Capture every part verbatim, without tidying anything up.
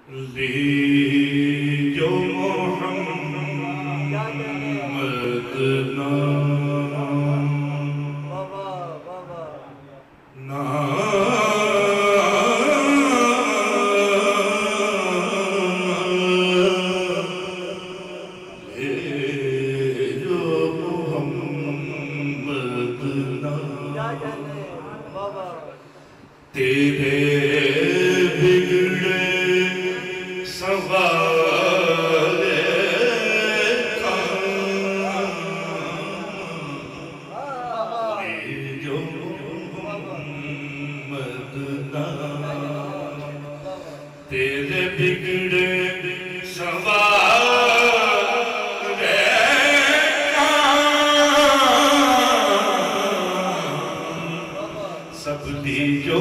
لی جو محمد نام تیرے بگڑے سوالے کا جو محمد نام تیرے بگڑے سوالے کا سب دی جو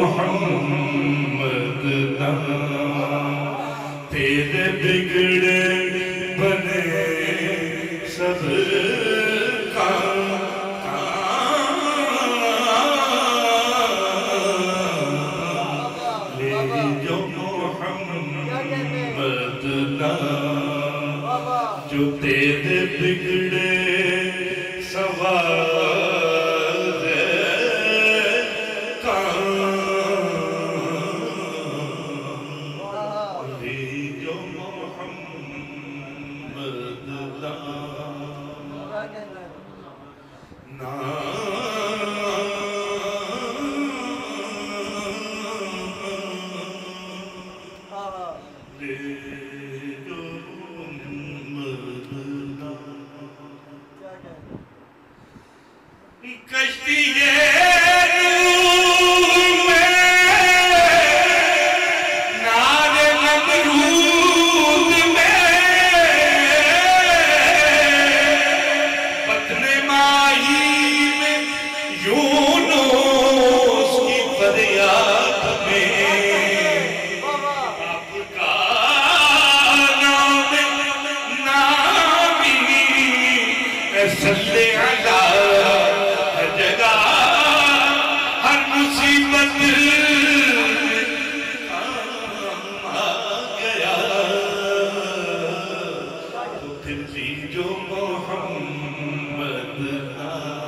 محمد نام تیرے بگڑے بنے سب کا لے جو محمد نام جو تیرے بگڑے سوال کشتی صلی علی ہر جگہ ہر مصیبت آ گیا تو پھر بھی جو محمد